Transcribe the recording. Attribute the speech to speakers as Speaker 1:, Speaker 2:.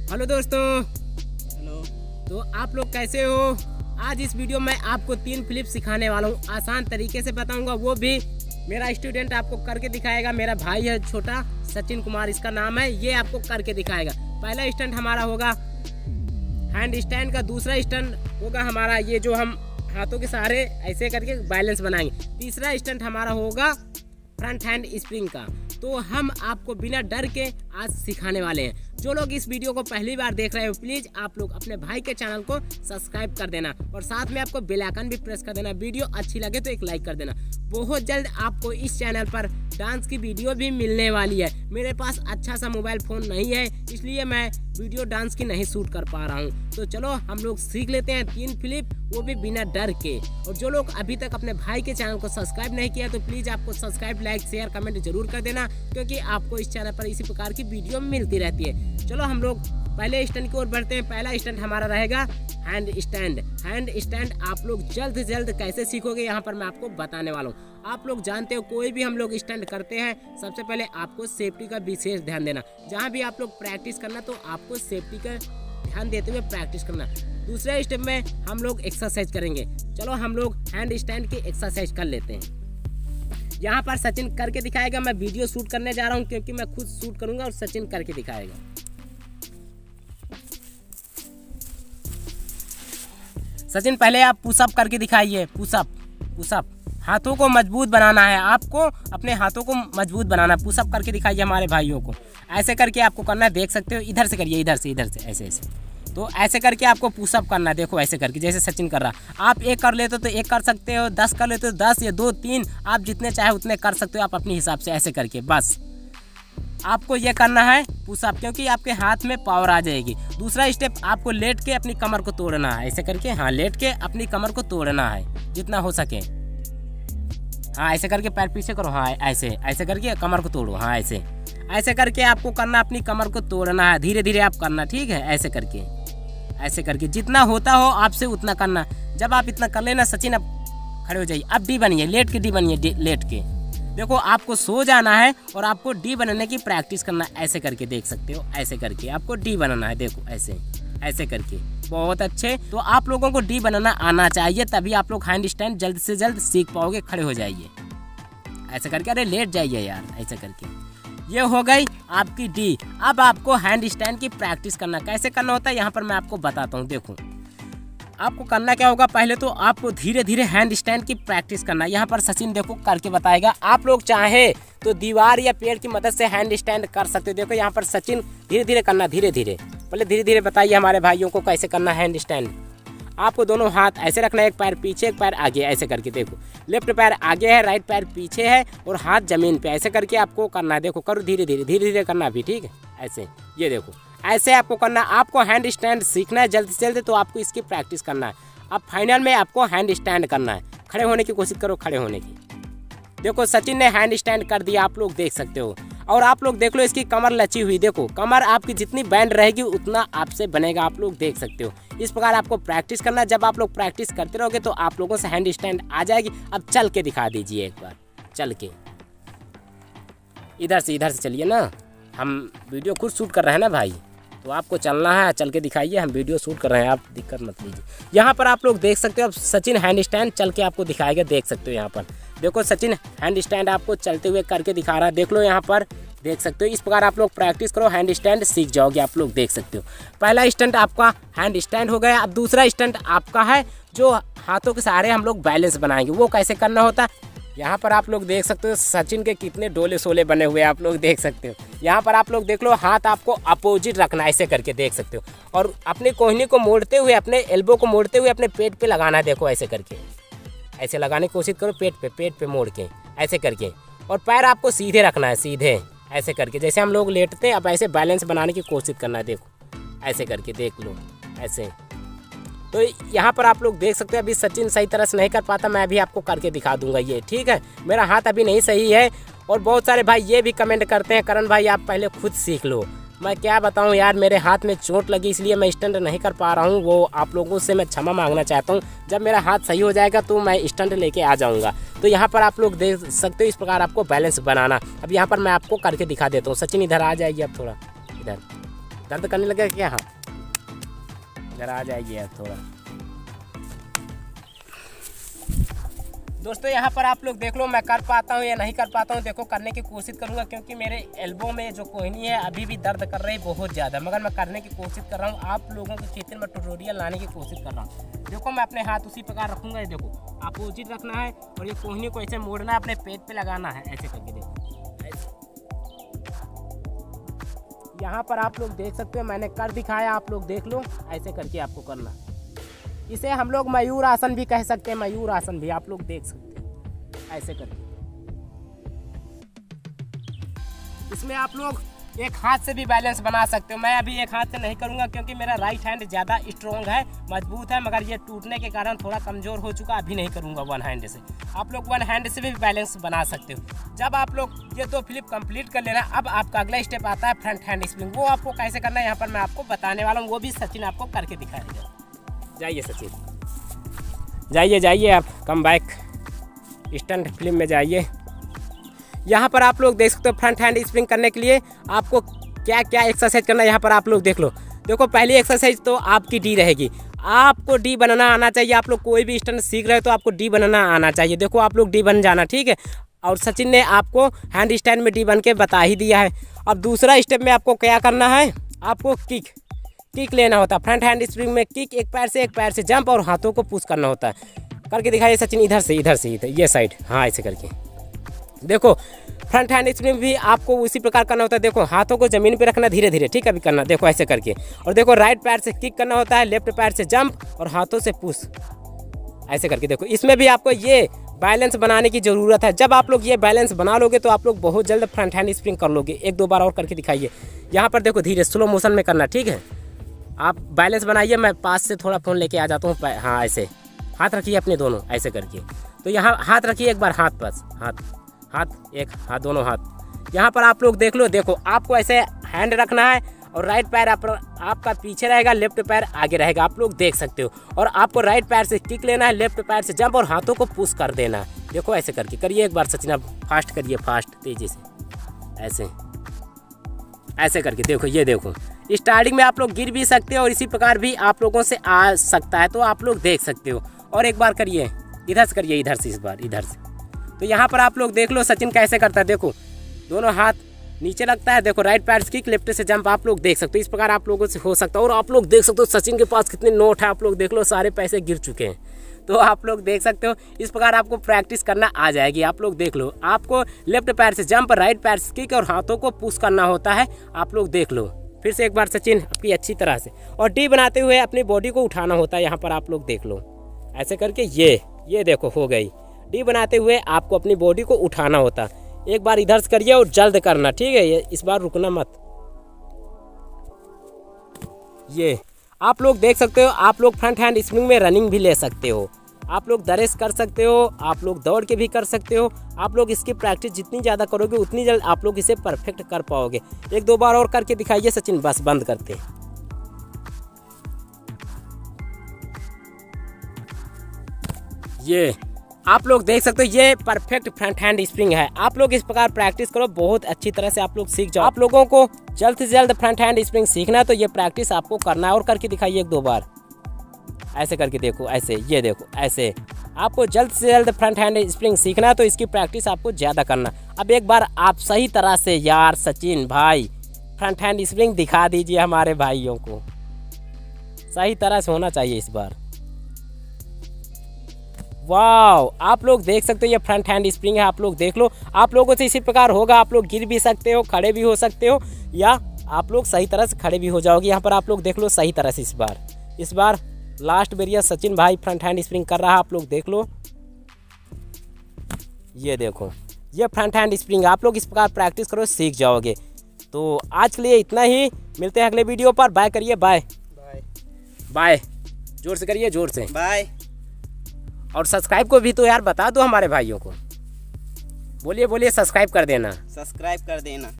Speaker 1: Hello दोस्तों।
Speaker 2: Hello.
Speaker 1: तो आप लोग कैसे हो? आज इस वीडियो में आपको 3 फ्लिप सिखाने वाला हूँ, आसान तरीके से बताऊंगा, वो भी मेरा स्टूडेंट आपको करके दिखाएगा। मेरा भाई है छोटा, सचिन कुमार इसका नाम है, ये आपको करके दिखाएगा। पहला स्टंट हमारा होगा हैंड स्टैंड का, दूसरा स्टंट होगा हमारा ये जो हम हाथों के सहारे ऐसे करके बैलेंस बनाएंगे, तीसरा स्टंट हमारा होगा फ्रंट हैंड स्प्रिंग का। तो हम आपको बिना डर के आज सिखाने वाले हैं। जो लोग इस वीडियो को पहली बार देख रहे हो, प्लीज़ आप लोग अपने भाई के चैनल को सब्सक्राइब कर देना और साथ में आपको बेल आइकन भी प्रेस कर देना। वीडियो अच्छी लगे तो एक लाइक कर देना। बहुत जल्द आपको इस चैनल पर डांस की वीडियो भी मिलने वाली है। मेरे पास अच्छा सा मोबाइल फ़ोन नहीं है, इसलिए मैं वीडियो डांस की नहीं शूट कर पा रहा हूँ। तो चलो हम लोग सीख लेते हैं 3 फ्लिप, वो भी बिना डर के। और जो लोग अभी तक अपने भाई के चैनल को सब्सक्राइब नहीं किया तो प्लीज़ आपको सब्सक्राइब, लाइक, शेयर, कमेंट जरूर कर देना, क्योंकि आपको इस चैनल पर इसी प्रकार की वीडियो मिलती रहती है। चलो हम लोग पहले स्टंट की ओर बढ़ते हैं। पहला स्टंट हमारा रहेगा हैंड स्टैंड। हैंड स्टैंड आप लोग जल्द से जल्द कैसे सीखोगे, यहाँ पर मैं आपको बताने वाला हूँ। आप लोग जानते हो कोई भी हम लोग स्टंट करते हैं, सबसे पहले आपको सेफ्टी का विशेष ध्यान देना। जहाँ भी आप लोग प्रैक्टिस करना तो आपको सेफ्टी का ध्यान देते हुए प्रैक्टिस करना। दूसरे स्टेप में हम लोग एक्सरसाइज करेंगे। चलो हम लोग हैंड स्टैंड की एक्सरसाइज कर लेते हैं। यहाँ पर सचिन करके दिखाएगा, मैं वीडियो शूट करने जा रहा हूँ क्योंकि मैं खुद शूट करूँगा और सचिन करके दिखाएगा। सचिन पहले आप पुशअप करके दिखाइए। पुशअप हाथों को मजबूत बनाना है, आपको अपने हाथों को मजबूत बनाना है। पुशअप करके दिखाइए हमारे भाइयों को। ऐसे करके आपको करना है, देख सकते हो। इधर से करिए, इधर से ऐसे। तो ऐसे करके आपको पुशअप करना है। देखो ऐसे करके, जैसे सचिन कर रहा। आप 1 कर लेते हो तो 1 कर सकते हो, 10 कर लेते हो 10, या 2, 3, आप जितने चाहे उतने कर सकते हो आप अपने हिसाब से। ऐसे करके बस आपको ये करना है पुशअप, क्योंकि आपके हाथ में पावर आ जाएगी। दूसरा स्टेप आपको लेट के अपनी कमर को तोड़ना है। ऐसे करके, हाँ, लेट के अपनी कमर को तोड़ना है जितना हो सके। हाँ, ऐसे करके पैर पीछे करो। हाँ, ऐसे करके कमर को तोड़ो। हाँ, ऐसे करके आपको करना, अपनी कमर को तोड़ना है। धीरे धीरे आप करना, ठीक है। ऐसे करके जितना होता हो आपसे उतना करना। जब आप इतना कर लेना, सचिन अब खड़े हो जाइए। अब डी बनिए, लेट के डी बनिए, लेट के। देखो आपको सो जाना है और आपको डी बनने की प्रैक्टिस करना है। ऐसे करके देख सकते हो, ऐसे करके आपको डी बनाना है। देखो ऐसे करके, बहुत अच्छे। तो आप लोगों को डी बनाना आना चाहिए, तभी आप लोग हैंड स्टैंड जल्द से जल्द सीख पाओगे। खड़े हो जाइए ऐसे करके, अरे लेट जाइए यार, ऐसे करके। ये हो गई आपकी डी। अब आपको हैंड स्टैंड की प्रैक्टिस करना, कैसे करना होता है यहाँ पर मैं आपको बताता हूँ। देखो आपको करना क्या होगा, पहले तो आपको धीरे धीरे हैंड स्टैंड की प्रैक्टिस करना। यहाँ पर सचिन देखो करके बताएगा। आप लोग चाहे तो दीवार या पेड़ की मदद से हैंड स्टैंड कर सकते हो। देखो यहाँ पर सचिन धीरे धीरे करना, धीरे धीरे। पहले धीरे धीरे बताइए हमारे भाइयों को कैसे करना हैंड स्टैंड। आपको दोनों हाथ ऐसे रखना है, एक पैर पीछे एक पैर आगे। ऐसे करके देखो, लेफ्ट पैर आगे है, राइट पैर पीछे है और हाथ जमीन पे। ऐसे करके आपको करना है। देखो करो, धीरे धीरे करना भी, ठीक है। ऐसे, ये देखो ऐसे आपको करना। आपको हैंड स्टैंड सीखना है जल्द से जल्द, तो आपको इसकी प्रैक्टिस करना है। अब फाइनल में आपको हैंड स्टैंड करना है। खड़े होने की कोशिश करो, खड़े होने की। देखो सचिन ने हैंड स्टैंड कर दिया, आप लोग देख सकते हो। और आप लोग देख लो इसकी कमर लची हुई। देखो कमर आपकी जितनी बैंड रहेगी उतना आपसे बनेगा, आप लोग देख सकते हो। इस प्रकार आपको प्रैक्टिस करना है। जब आप लोग प्रैक्टिस करते रहोगे तो आप लोगों से हैंड स्टैंड आ जाएगी। अब चल के दिखा दीजिए एक बार, चल के। इधर से चलिए ना, हम वीडियो खुद शूट कर रहे हैं ना भाई, तो आपको चलना है। चल के दिखाइए, हम वीडियो शूट कर रहे हैं, आप दिक्कत मत लीजिए। यहाँ पर आप लोग देख सकते हो, अब सचिन हैंड स्टैंड चल के आपको दिखाएगा, देख सकते हो। यहाँ पर देखो सचिन हैंड स्टैंड आपको चलते हुए करके दिखा रहा है, देख लो यहाँ पर, देख सकते हो। इस प्रकार आप लोग प्रैक्टिस करो, हैंड स्टैंड सीख जाओगे, आप लोग देख सकते हो। पहला स्टंट आपका हैंड स्टैंड हो गया। अब दूसरा स्टंट आपका है जो हाथों के सहारे हम लोग बैलेंस बनाएंगे। वो कैसे करना होता है, यहाँ पर आप लोग देख सकते हो। सचिन के कितने डोले सोले बने हुए आप लोग देख सकते हो। यहाँ पर आप लोग देख लो, हाथ आपको अपोजिट रखना है, ऐसे करके देख सकते हो। और अपनी कोहनी को मोड़ते हुए, अपने एल्बो को मोड़ते हुए अपने पेट पे लगाना है। देखो ऐसे करके, ऐसे लगाने की कोशिश करो, पेट पे मोड़ के, ऐसे करके। और पैर आपको सीधे रखना है, सीधे ऐसे करके, जैसे हम लोग लेटते हैं। अब ऐसे बैलेंस बनाने की कोशिश करना है। देखो ऐसे करके देख लो, ऐसे। तो यहाँ पर आप लोग देख सकते हैं, अभी सचिन सही तरह से नहीं कर पाता, मैं भी आपको करके दिखा दूंगा ये, ठीक है। मेरा हाथ अभी नहीं सही है। और बहुत सारे भाई ये भी कमेंट करते हैं, करण भाई आप पहले खुद सीख लो। मैं क्या बताऊं यार, मेरे हाथ में चोट लगी इसलिए मैं स्टंट नहीं कर पा रहा हूं। वो आप लोगों से मैं क्षमा मांगना चाहता हूं। जब मेरा हाथ सही हो जाएगा तो मैं स्टंट लेके आ जाऊंगा। तो यहाँ पर आप लोग देख सकते हो, इस प्रकार आपको बैलेंस बनाना। अब यहाँ पर मैं आपको करके दिखा देता हूँ। सचिन इधर आ जाएगी, अब थोड़ा इधर दर्द करने लगे क्या? हाँ जरा आ जाइए आप थोड़ा। दोस्तों यहाँ पर आप लोग देख लो मैं कर पाता हूँ या नहीं कर पाता हूँ। देखो करने की कोशिश करूँगा क्योंकि मेरे एल्बो में जो कोहनी है अभी भी दर्द कर रही है बहुत ज़्यादा, मगर मैं करने की कोशिश कर रहा हूँ। आप लोगों के क्षेत्र में ट्यूटोरियल लाने की कोशिश कर रहा हूँ। देखो मैं अपने हाथ उसी प्रकार रखूँगा। देखो अपोजिट रखना है और ये कोहनी को ऐसे मोड़ना है, अपने पेट पर लगाना है ऐसे करके। देखो यहाँ पर आप लोग देख सकते हो मैंने कर दिखाया, आप लोग देख लो ऐसे करके आपको करना। इसे हम लोग मयूर आसन भी कह सकते हैं, मयूर आसन भी आप लोग देख सकते हैं ऐसे करके। इसमें आप लोग एक हाथ से भी बैलेंस बना सकते हो। मैं अभी एक हाथ से नहीं करूंगा क्योंकि मेरा राइट हैंड ज़्यादा स्ट्रॉन्ग है, मजबूत है, मगर ये टूटने के कारण थोड़ा कमज़ोर हो चुका। अभी नहीं करूंगा वन हैंड से। आप लोग वन हैंड से भी बैलेंस बना सकते हो। जब आप लोग ये 2 फ्लिप कंप्लीट कर लेना, अब आपका अगला स्टेप आता है फ्रंट हैंड स्प्रिंग। वो आपको कैसे करना है यहाँ पर मैं आपको बताने वाला हूँ, वो भी सचिन आपको करके दिखाएगा। जाइए सचिन, जाइए जाइए आप कम बैक स्टंट फिल्म में जाइए। यहाँ पर आप लोग देख सकते हो फ्रंट हैंड स्प्रिंग करने के लिए आपको क्या क्या एक्सरसाइज करना है। यहाँ पर आप लोग देख लो। देखो पहली एक्सरसाइज तो आपकी डी रहेगी। आपको डी बनाना आना चाहिए। आप लोग कोई भी स्टंट सीख रहे हो तो आपको डी बनाना आना चाहिए। देखो आप लोग डी बन जाना, ठीक है। और सचिन ने आपको हैंड स्टैंड में डी बन के बता ही दिया है। अब दूसरा स्टेप में आपको क्या करना है, आपको किक लेना होता है। फ्रंट हैंड स्प्रिंग में किक, एक पैर से जंप और हाथों को पुश करना होता है। करके दिखाइए सचिन, इधर से इधर ये साइड, हाँ ऐसे करके। देखो फ्रंट हैंड स्प्रिंग भी आपको उसी प्रकार करना होता है। देखो हाथों को ज़मीन पे रखना धीरे धीरे, ठीक है, अभी करना। देखो ऐसे करके। और देखो राइट पैर से किक करना होता है, लेफ्ट पैर से जंप और हाथों से पुश ऐसे करके। देखो इसमें भी आपको ये बैलेंस बनाने की ज़रूरत है। जब आप लोग ये बैलेंस बना लोगे तो आप लोग बहुत जल्द फ्रंट हैंड स्प्रिंग कर लोगे। 1-2 बार और करके दिखाइए। यहाँ पर देखो धीरे स्लो मोशन में करना, ठीक है। आप बैलेंस बनाइए, मैं पास से थोड़ा फ़ोन लेके आ जाता हूँ। हाँ ऐसे हाथ रखिए अपने दोनों ऐसे करके। तो यहाँ हाथ रखिए एक बार, हाथ बस, हाथ एक हाथ, दोनों हाथ। यहाँ पर आप लोग देख लो। देखो आपको ऐसे हैंड रखना है और राइट पैर आपका पीछे रहेगा, लेफ्ट पैर आगे रहेगा। आप लोग देख सकते हो। और आपको राइट पैर से किक लेना है, लेफ्ट पैर से जंप और हाथों को पुश कर देना है। देखो ऐसे करके करिए एक बार सचिन, आप फास्ट करिए, फास्ट तेजी से ऐसे करके। देखो ये देखो स्टार्टिंग में आप लोग गिर भी सकते हो और इसी प्रकार भी आप लोगों से आ सकता है, तो आप लोग देख सकते हो। और एक बार करिए, इधर से करिए, इधर से, इस बार इधर से। तो यहाँ पर आप लोग देख लो सचिन कैसे करता है। देखो दोनों हाथ नीचे लगता है, देखो राइट पैर से किक, लेफ्ट से जंप। आप लोग देख सकते हो इस प्रकार आप लोगों से हो सकता है। और आप लोग देख सकते हो सचिन के पास कितने नोट है। आप लोग देख लो सारे पैसे गिर चुके हैं। तो आप लोग देख सकते हो इस प्रकार आपको प्रैक्टिस करना आ जाएगी। आप लोग देख लो, आपको लेफ्ट पैर से जंप, राइट पैर से किक और हाथों को पुश करना होता है। आप लोग देख लो फिर से एक बार सचिन आपकी अच्छी तरह से। और डी बनाते हुए अपनी बॉडी को उठाना होता है। यहाँ पर आप लोग देख लो ऐसे करके। ये देखो हो गई। डी बनाते हुए आपको अपनी बॉडी को उठाना होता है। एक बार इधर से करिए और जल्द करना, ठीक है। ये इस बार रुकना मत। ये आप लोग देख सकते हो। आप लोग फ्रंट हैंड स्प्रिंग में रनिंग भी ले सकते हो। आप लोग दरेस कर सकते हो, आप लोग दौड़ के भी कर सकते हो। आप लोग इसकी प्रैक्टिस जितनी ज़्यादा करोगे उतनी जल्द आप लोग इसे परफेक्ट कर पाओगे। 1-2 बार और करके दिखाइए सचिन, बस बंद करते। ये आप लोग देख सकते हो, ये परफेक्ट फ्रंट हैंड स्प्रिंग है। आप लोग इस प्रकार प्रैक्टिस करो, बहुत अच्छी तरह से आप लोग सीख जाओ। आप लोगों को जल्द से जल्द फ्रंट हैंड स्प्रिंग सीखना है तो ये प्रैक्टिस आपको करना है। और करके दिखाइए 1-2 बार ऐसे करके। देखो ऐसे, ये देखो ऐसे। आपको जल्द से जल्द फ्रंट हैंड स्प्रिंग सीखना है तो इसकी प्रैक्टिस आपको ज़्यादा करना। अब एक बार आप सही तरह से यार सचिन भाई फ्रंट हैंड स्प्रिंग दिखा दीजिए हमारे भाइयों को। सही तरह से होना चाहिए इस बार। वाह, आप लोग देख सकते हो ये फ्रंट हैंड स्प्रिंग है। आप लोग देख लो, आप लोगों से इसी प्रकार होगा। आप लोग गिर भी सकते हो, खड़े भी हो सकते हो, या आप लोग सही तरह से खड़े भी हो जाओगे। यहाँ पर आप लोग देख लो सही तरह से। इस बार लास्ट बेरिया सचिन भाई फ्रंट हैंड स्प्रिंग कर रहा है। आप लोग देख लो, ये देखो ये फ्रंट हैंड स्प्रिंग। आप लोग इस प्रकार प्रैक्टिस करो, सीख जाओगे। तो आज के लिए इतना ही, मिलते हैं अगले वीडियो पर। बाय करिए, बाय बाय, जोर से करिए, जोर से
Speaker 2: बाय।
Speaker 1: और सब्सक्राइब को भी तो यार बता दो हमारे भाइयों को। बोलिए सब्सक्राइब कर देना।